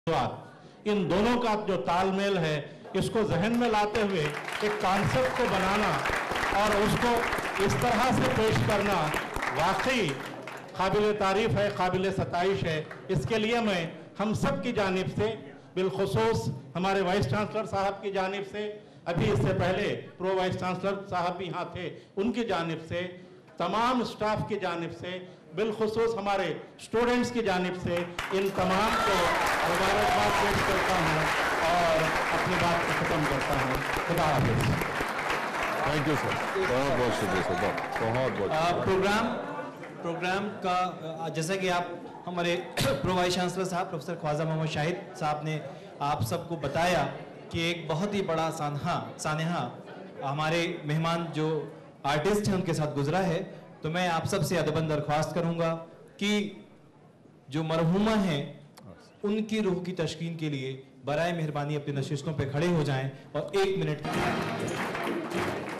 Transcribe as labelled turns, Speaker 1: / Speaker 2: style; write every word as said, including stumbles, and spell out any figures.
Speaker 1: इन दोनों का जो तालमेल है, इसको जहन में लाते हुए एक कॉन्सेप्ट को बनाना और उसको इस तरह से पेश करना वाकई काबिल तारीफ़ है, काबिल सताइश है। इसके लिए मैं हम सब की जानिब से, बिलखुसूस हमारे वाइस चांसलर साहब की जानिब से, अभी इससे पहले प्रो वाइस चांसलर साहब भी यहाँ थे, उनकी जानिब से, तमाम स्टाफ की जानिब से, बिलखुसूस हमारे स्टूडेंट्स की जानिब से इन तमाम को मुबारकबाद पेश करता हूँ और अपनी बात को ख़त्म करता हूँ। खुदा हाफ़िज़।
Speaker 2: थैंक यू सर, बहुत बहुत शुक्रिया सर, बहुत बहुत।
Speaker 3: प्रोग्राम प्रोग्राम का जैसा कि आप हमारे प्रो वाइस चांसलर साहब प्रोफेसर ख्वाजा मोहम्मद शाहिद साहब ने आप सबको बताया कि एक बहुत ही बड़ा सानहा सानहा हमारे मेहमान जो आर्टिस्ट हैं उनके साथ गुजरा है। तो मैं आप सब से अदबन दरख्वास्त करूंगा कि जो मरहूमा हैं उनकी रूह की तशकीन के लिए बराए मेहरबानी अपनी नशिस्तों पे खड़े हो जाएं और एक मिनट